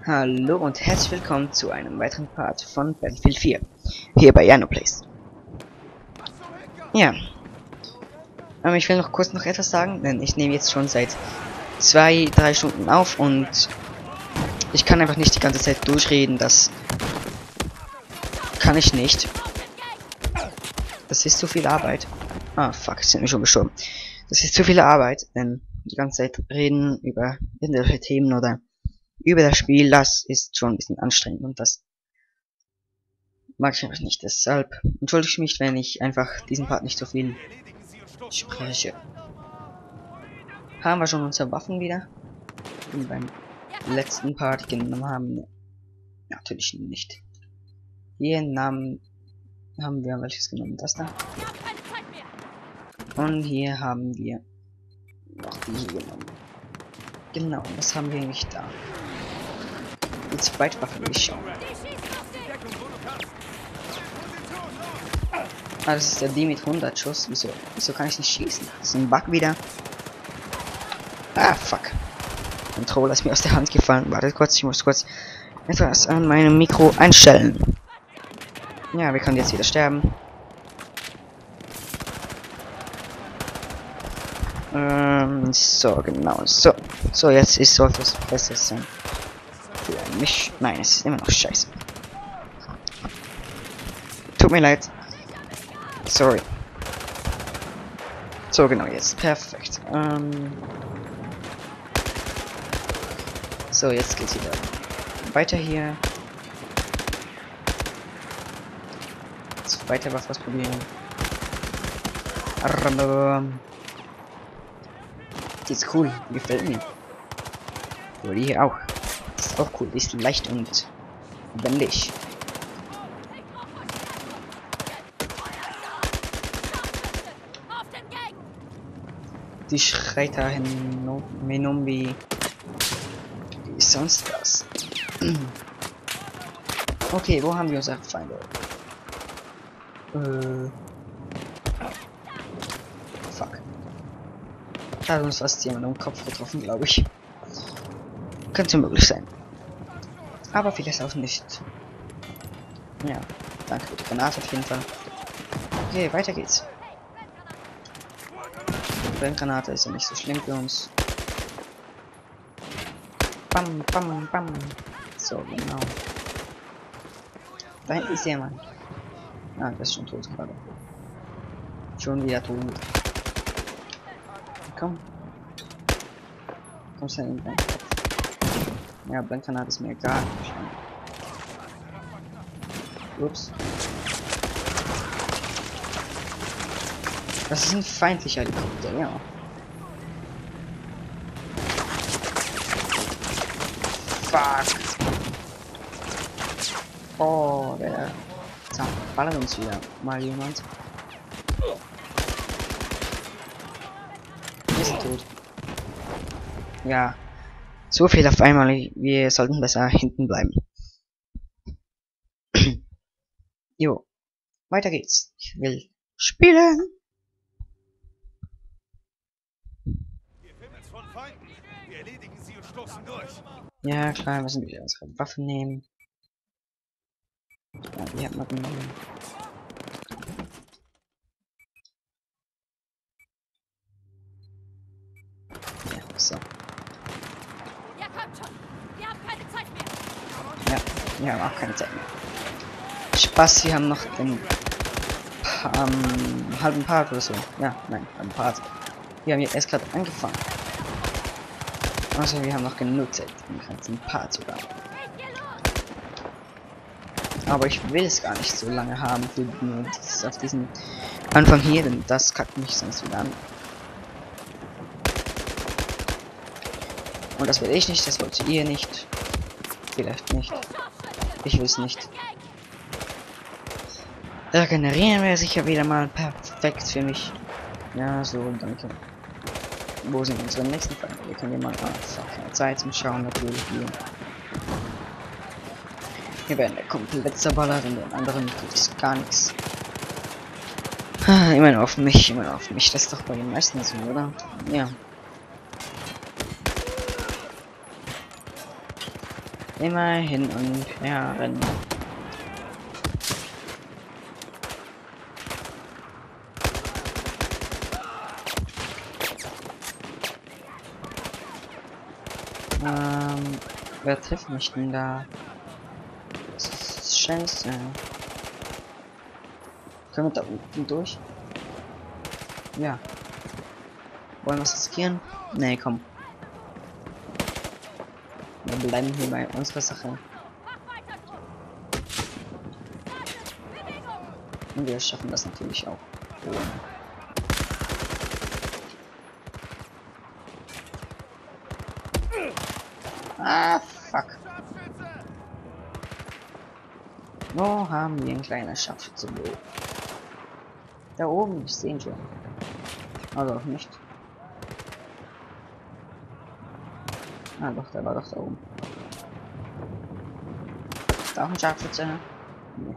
Hallo und herzlich willkommen zu einem weiteren Part von Battlefield 4, hier bei Janoplays. Ja, ich will noch kurz etwas sagen, denn ich nehme jetzt schon seit 2-3 Stunden auf und ich kann einfach nicht die ganze Zeit durchreden, das kann ich nicht. Das ist zu viel Arbeit. Ah, fuck, sind wir schon gestorben. Das ist zu viel Arbeit, denn die ganze Zeit reden über irgendwelche Themen oder über das Spiel, das ist schon ein bisschen anstrengend und das mag ich einfach nicht. Deshalb entschuldige ich mich, wenn ich einfach diesen Part nicht so viel spreche. Haben wir schon unsere Waffen wieder? Und beim letzten Part genommen haben? Natürlich nicht. Hier Namen haben wir welches genommen? Das da. Und hier haben wir noch die hier genommen. Genau, was haben wir eigentlich da? Die zweite Waffe will ich schauen. Ah, das ist der die mit 100 Schuss. Wieso kann ich nicht schießen? Das ist ein Bug wieder. Ah, fuck. Controller ist mir aus der Hand gefallen. Warte kurz, ich muss kurz etwas an meinem Mikro einstellen. Ja, wir können jetzt wieder sterben. So, genau. So, jetzt sollte es besser sein. Für mich. Nein, es ist immer noch scheiße. Tut mir leid. Sorry. So, genau, jetzt. Perfekt. So, jetzt geht's wieder weiter hier. Jetzt weiter was probieren. Die ist cool, die gefällt mir. Aber die hier auch. Die ist auch cool, die ist leicht und wendig. Die schreit da hin, wie sonst was. Okay, wo haben wir unsere Feinde? Fuck. Da hat uns fast jemand im Kopf getroffen, glaube ich. Könnte möglich sein. Aber vielleicht auch nicht. Ja, danke für die Granate auf jeden Fall. Okay, weiter geht's. Granate ist ja nicht so schlimm für uns. Bam, bam, bam. So, genau. Da hinten ist jemand. Ah, das ist schon tot gerade. Schon wieder tot. Komm. Kommst du hin? Ja, Blendgranate ist mir egal. Ups. Das ist ein feindlicher Helikopter, ja. Fuck. Oh, der ballert uns wieder mal jemand. Wir sind tot. Ja. So viel auf einmal. Wir sollten besser hinten bleiben. Jo. Weiter geht's. Ich will spielen. Ja, klar, wir müssen wieder unsere Waffen nehmen. Ja, die hat man genommen. Ja, so. Ja, kommt schon. Wir haben keine Zeit mehr. Ja, wir haben auch keine Zeit mehr. Spaß, wir haben noch den halben Part oder so. Ja, nein, halben Part. Wir haben jetzt erst gerade angefangen. Also wir haben noch genug Zeit, den ganzen Part sogar. Aber ich will es gar nicht so lange haben für nur auf diesen Anfang hier, denn das kackt mich sonst wieder an. Und das will ich nicht, das wollt ihr nicht. Vielleicht nicht. Ich will es nicht. Regenerieren wäre sicher wieder mal perfekt für mich. Ja, so, danke. Wo sind unsere nächsten Feinde? Wir können hier mal keine Zeit zum Schauen natürlich hier. Hier werden der komplett zerballert und den anderen tut es gar nichts. Immer nur auf mich, immer nur auf mich. Das ist doch bei den meisten so, oder? Ja. Immer hin und her rennen. Wer trifft mich denn da? Das ist scheiße. Können wir da unten durch? Ja. Wollen wir es riskieren? Nee, komm. Wir bleiben hier bei unserer Sache. Und wir schaffen das natürlich auch. Ah, fuck. Wo haben wir ein kleiner Scharfschütze? Da oben, ich sehe ihn schon. Also auch nicht. Ah doch, der war doch da oben. Ist da auch ein Scharfschütze? Nee.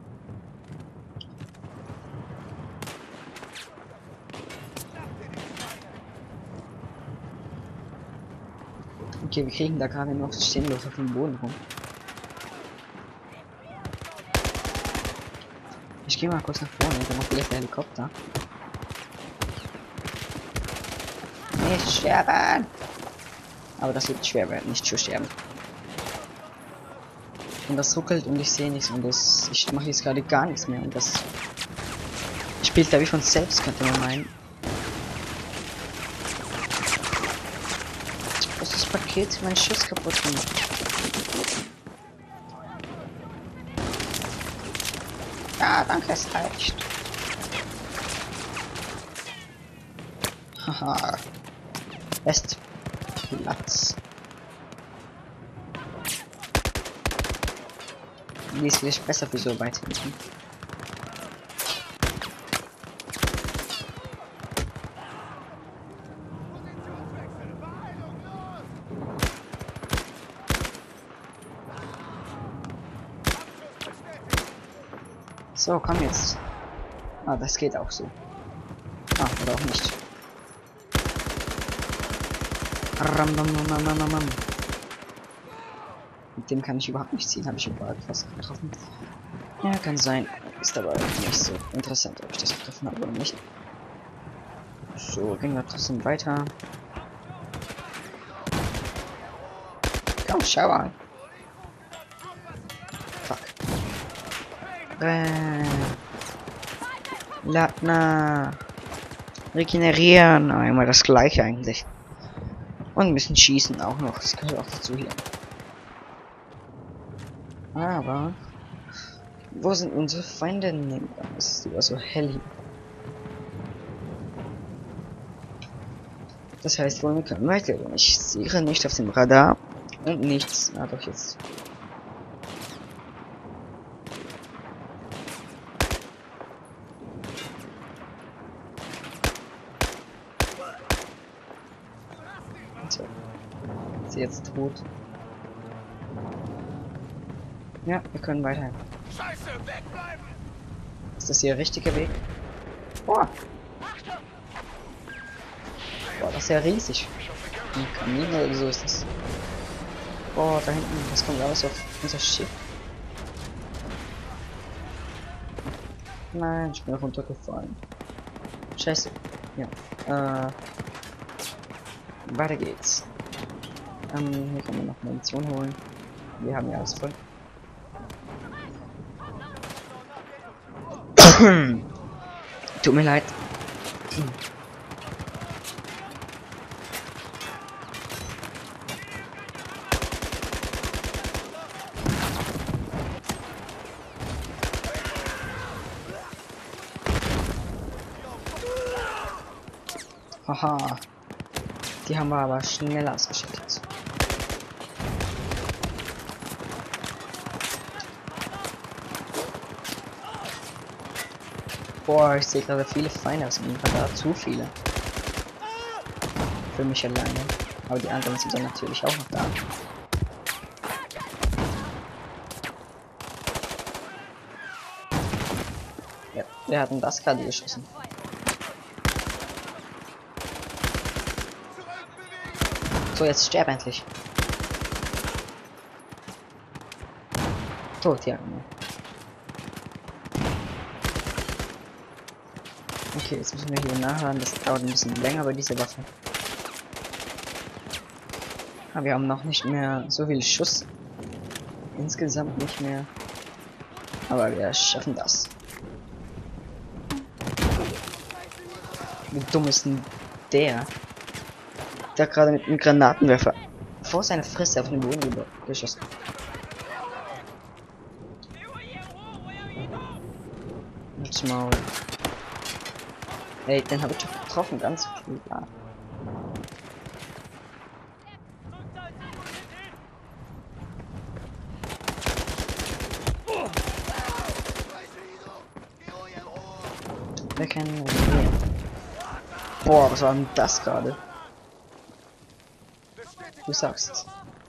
Okay, wir kriegen da gerade noch sinnlos auf dem Boden rum. Ich gehe mal kurz nach vorne, dann noch vielleicht der Helikopter. Nicht sterben! Aber das wird schwer werden, nicht zu sterben. Und das ruckelt und ich sehe nichts und das. Ich mache jetzt gerade gar nichts mehr und das spielt glaube ich von selbst, könnte man meinen. Das Paket mein Schuss kaputt gemacht. Ja, danke, es reicht. Haha. Best Platz. Die ist vielleicht besser für so weit hinten. So, komm jetzt. Ah, das geht auch so. Ah, oder auch nicht. Mit dem kann ich überhaupt nicht ziehen, habe ich überhaupt was getroffen. Ja, kann sein. Ist aber nicht so interessant, ob ich das getroffen habe oder nicht. So, gehen wir trotzdem weiter. Komm, schau an. Fuck. Latna. Regenerieren. Ah, immer das gleiche eigentlich. Und ein bisschen schießen auch noch. Das gehört auch dazu hier. Aber wo sind unsere Feinde? Nee, es ist über so hell hier. Das heißt wohl, wir können weiter. Ich sehe nicht auf dem Radar und nichts. Ah, doch jetzt. So. Ist sie jetzt tot? Ja, wir können weiter. Scheiße, wegbleiben! Ist das hier der richtige Weg? Boah. Boah, das ist ja riesig. Ein Kamin oder so ist das. Boah, da hinten, das kommt raus auf unser Schiff. Nein, ich bin runtergefallen. Scheiße. Ja. Weiter geht's. Hier können wir noch Munition holen. Wir haben ja alles voll. Tut mir leid. Haha. Die haben wir aber schnell ausgeschaltet. Boah, ich sehe gerade viele Feinde aus dem Radar. Zu viele. Für mich alleine. Aber die anderen sind dann natürlich auch noch da. Ja, wir hatten das gerade geschossen. So, jetzt sterb endlich. Tot, ja, genau. Okay, jetzt müssen wir hier nachladen. Das dauert ein bisschen länger bei dieser Waffe. Aber wir haben noch nicht mehr so viel Schuss. Insgesamt nicht mehr. Aber wir schaffen das. Wie dumm ist denn der? Der hat gerade mit einem Granatenwerfer vor seiner Fresse auf den Boden geschossen. Jetzt mal. Ey, den habe ich doch getroffen, ganz klar. Wir kennen. Boah, was war denn das gerade? Du sagst.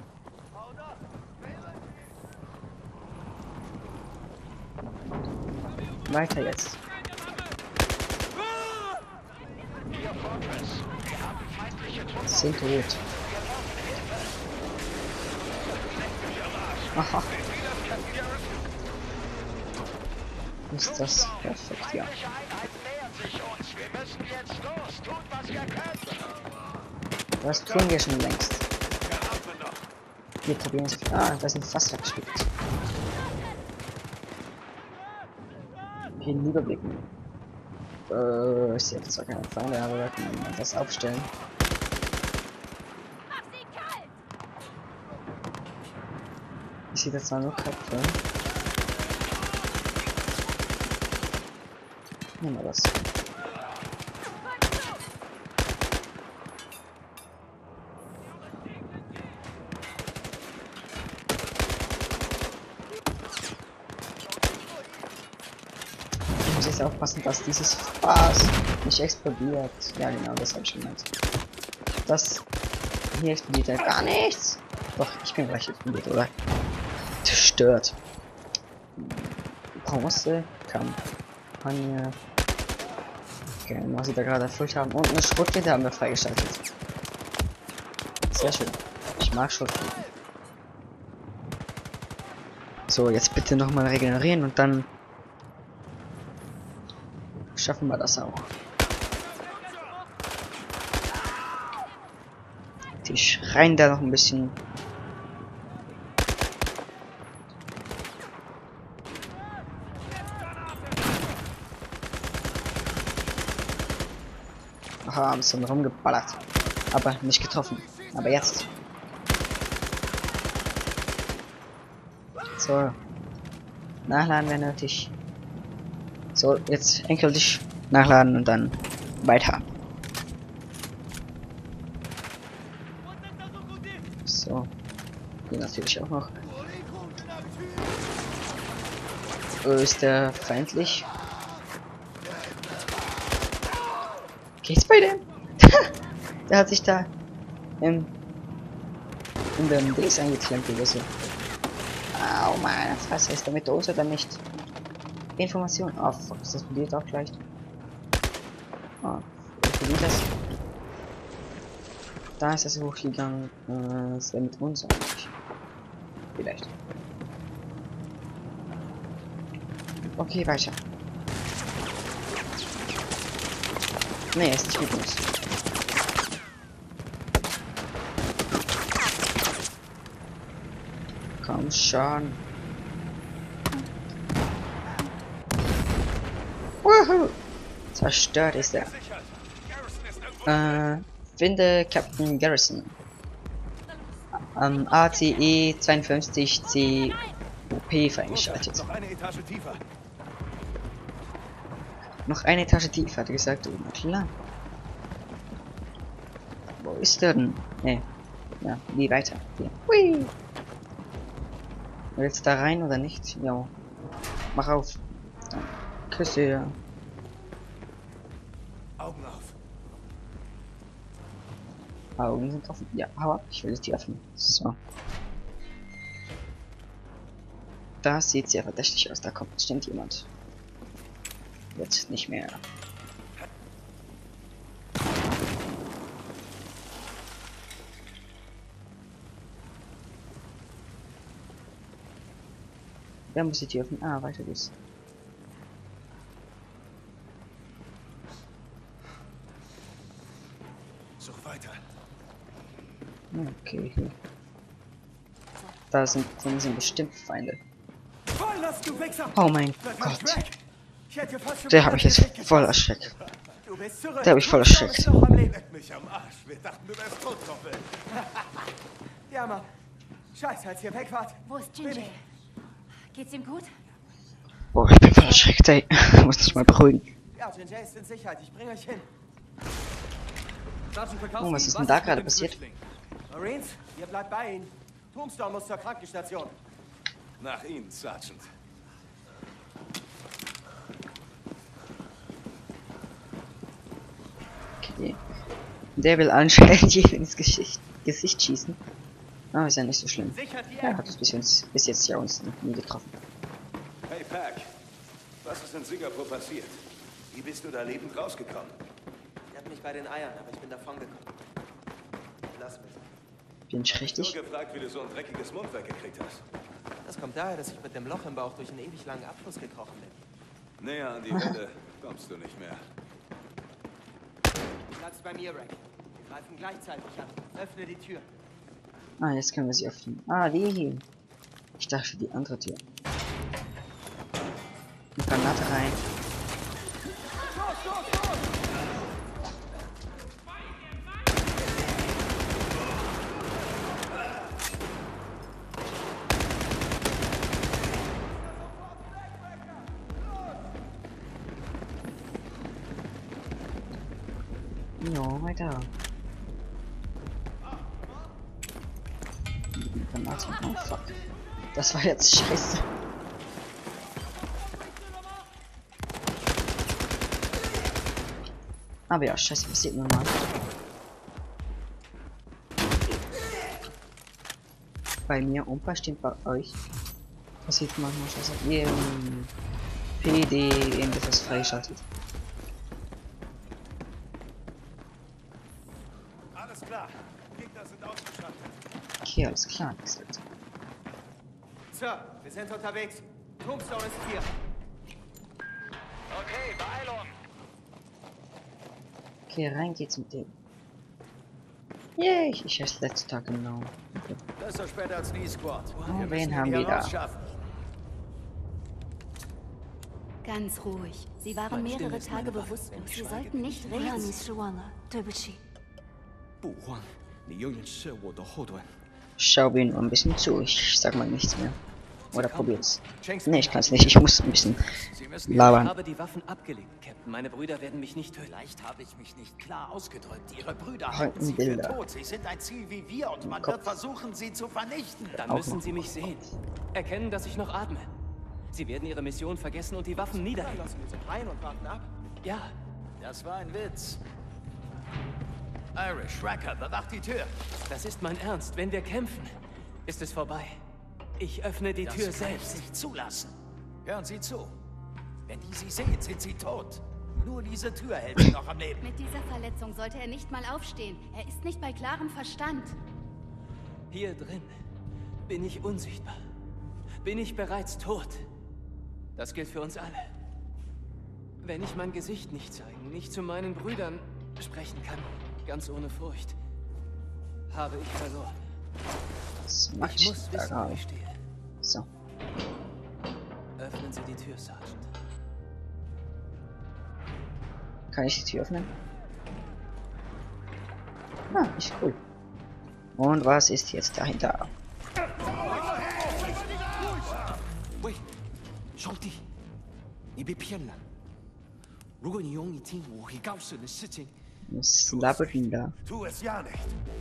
Weiter jetzt. Sind tot. Aha. Ist das perfekt, ja. Das tun wir schon längst. Wir probieren es. Ah, da sind fast weggespielt. Hier überblicken. Ich sehe jetzt zwar keine Feinde, aber wir können das aufstellen. Mach sie kalt! Ich sehe jetzt zwar nur Köpfe. Nehmen wir das. Ich muss jetzt aufpassen, dass dieses Fass nicht explodiert. Ja genau, das habe ich schon gemeint. Das hier explodiert ja gar nichts. Doch, ich bin gleich explodiert, oder? Zerstört. Bronze, Kampagne. Okay, was sie da gerade erfüllt haben. Und eine Schrotflinte haben wir freigeschaltet. Sehr schön. Ich mag Schrotflinten. So, jetzt bitte nochmal regenerieren und dann schaffen wir das auch. Die schreien da noch ein bisschen. Aha, haben sie rumgeballert. Aber nicht getroffen. Aber jetzt. So. Nachladen wäre nötig. So, jetzt endgültig nachladen und dann weiter. So. Hier natürlich auch noch. Ist der feindlich? Geht's bei dem? Der hat sich da in dem Dings eingeklemmt oder so. Au meine Fresse, ist der mit Dose oder nicht? Information. Oh fuck, das explodiert auch gleich. Oh, explodiert das? Da ist das hochgegangen. Ist er mit uns eigentlich? Vielleicht. Okay, weiter. Nee, er ist nicht mit uns. Komm schon. Woohoo! Zerstört ist er. Finde Captain Garrison. ACE 52 COP freigeschaltet. Noch eine Etage tiefer. Noch eine Etage tiefer, hat er gesagt. Oh, na klar. Wo ist der denn? Nee. Ja, wie weiter? Hier. Hui! Willst du da rein oder nicht? Ja. Mach auf. Dann küsse ja. Augen auf. Augen sind offen. Ja, hau ab. Ich will jetzt die öffnen. So. Da sieht sehr verdächtig aus. Da kommt bestimmt jemand. Jetzt nicht mehr. Wer muss die Tür öffnen? Ah, weiter geht's. Such weiter. Okay, hier. Da sind bestimmt Feinde. Vollgas, du Wichser! Oh mein Bleib Gott. weg! Ich hätte fast schon Der wieder habe ich jetzt Gesicht voll geschossen. erschreckt. Du bist zurück. Der habe ich voll Tombstone erschreckt. ist noch am Leben. Leck mich am Arsch. Wir dachten, du wärst tot, Koppel. Ja, Mann. Scheiße, als ihr weg wart. Wo ist Ginger? Geht's ihm gut? Boah, ich bin voll erschreckt, ey. Muss dich mal beruhigen. Ja, Ginger ist in Sicherheit. Ich bringe euch hin. Oh, was ist denn da gerade passiert? Marines, ihr bleibt bei ihnen. Tombstone muss zur Krankenstation. Nach Ihnen, Sergeant. Okay. Der will anscheinend jeden ins Gesicht schießen. Aber ist ja nicht so schlimm. Sichert die Er Ecken. hat es bis jetzt ja uns nie getroffen. Hey, Pack. Was ist in Singapur passiert? Wie bist du da lebend rausgekommen? Ich hab mich bei den Eiern, aber ich bin davon gekommen. Lass mich. Bin ich Nur richtig? gefragt, wie du so ein dreckiges Mundwerk gekriegt hast. Das kommt daher, dass ich mit dem Loch im Bauch durch einen ewig langen Abfluss gekrochen bin. Näher an die Hölle kommst du nicht mehr. Bleibst bei mir, Rack. Wir greifen gleichzeitig an. Öffne die Tür. Ah, jetzt können wir sie öffnen. Ah, die hier. Ich dachte die andere Tür. Eine Granate rein. Jo, weiter. Granate. Oh fuck. Das war jetzt scheiße. Aber ja, scheiße, passiert nur mal. Bei mir und bestimmt bei euch. Passiert manchmal scheiße. PD irgendetwas freischaltet. Alles klar. Gegner sind ausgeschaltet. Okay, alles klar, gesagt. Sir, wir sind unterwegs. Tombstone ist hier. Okay, Beeilung. Okay, rein geht's mit dem. Yay, ich erst letzten Tag genau. Okay. Besser später als nie, Squad. Oh, Wir wen müssen haben ihn wir hier da? rausschaffen. Ganz ruhig. Sie waren mehrere Tage bewusstlos. Sie sollten nicht reden. 你失望了，对不起。 不慌，你永远是我的后盾。 Schau mir nur ein bisschen zu, ich sag mal nichts mehr. Oder probier's. Ne, ich kann's nicht, ich muss ein bisschen Ich labern. habe die Waffen abgelegt, Captain. Meine Brüder werden mich nicht töten. Vielleicht habe ich mich nicht klar ausgedrückt. Ihre Brüder Halten halten sie für Bilder. tot. Sie sind ein Ziel wie wir und man Kopf. wird versuchen, sie zu vernichten. Dann Auch müssen noch. sie mich sehen. Erkennen, dass ich noch atme. Sie werden ihre Mission vergessen und die Waffen Dann niederlegen. lassen wir sie rein und warten ab. Ja, Das war ein Witz. Irish, Racker, bewacht die Tür. das ist mein Ernst. Wenn wir kämpfen, ist es vorbei. Ich öffne die Das Tür kann ich selbst. nicht zulassen. Hören Sie zu. Wenn die Sie sehen, sind Sie tot. Nur diese Tür hält Sie noch am Leben. Mit dieser Verletzung sollte er nicht mal aufstehen. Er ist nicht bei klarem Verstand. Hier drin bin ich unsichtbar. Bin ich bereits tot. Das gilt für uns alle. Wenn ich mein Gesicht nicht zeigen, nicht zu meinen Brüdern sprechen kann, ganz ohne Furcht, habe ich verloren. Was mach Ich ich muss da wissen, wo gerade? ich stehe. So. Öffnen Sie die Tür, Sergeant. Kann ich die Tür öffnen? Ah, ist cool. Und was ist jetzt dahinter? 喂，兄弟，你被骗了。如果你愿意听我会告诉你的事情， Was labert denn da? Tu es ja nicht.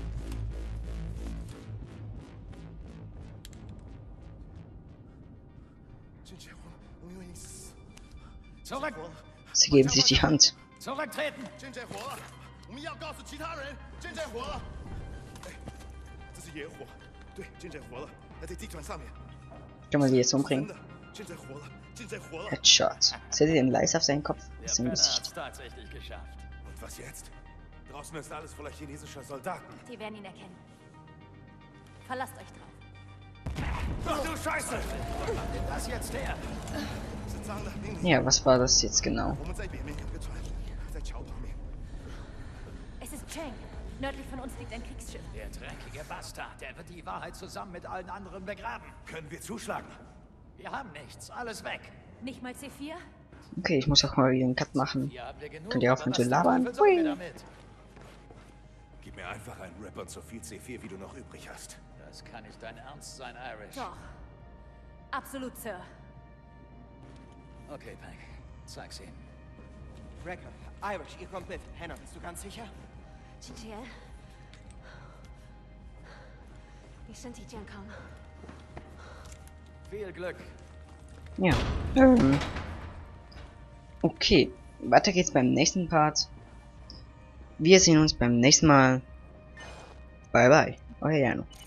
Zurück! Sie geben sich die Hand. Zurücktreten! 现在活了，我们要告诉其他人，现在活了。哎，这是野火，对，现在活了，还在地毯上面。 Kann man die jetzt 真 umbringen? 的，现在活了，现在活了。 Headshot. Seht ihr den Leis auf seinen Kopf? Der Auf seinem Penner hat's Gesicht. tatsächlich geschafft. Und was jetzt? Draußen ist alles voller chinesischer Soldaten. Sie werden ihn erkennen. Verlasst euch drauf. Ach du Scheiße! Wann denn das jetzt her? 是脏的，命令。 Ja, was war das jetzt genau? 我们在北面有个船，在桥旁边。 Es ist Chang. Nördlich von uns liegt ein Kriegsschiff. Der dreckige Bastard, der wird die Wahrheit zusammen mit allen anderen begraben. Können wir zuschlagen? Wir haben nichts, alles weg. Nicht mal C4? Okay, ich muss auch mal wieder einen Cut machen. Hier haben wir genug, Könnt ihr aufhören aber zu was labern? zum Teufel sollen wir Hui. damit? Gib mir einfach einen Ripper und so viel C4, wie du noch übrig hast. Das kann nicht dein Ernst sein, Irish. Doch. Absolut, Sir. Okay, Peg, zeig's ihm. Wrecker, Irish, ihr kommt mit. Hannah, bist du ganz sicher? 芊芊，你身体健康吗？ Viel Glück. Ja. Okay, weiter geht's beim nächsten Part. Wir sehen uns beim nächsten Mal. Bye bye, euer Jano.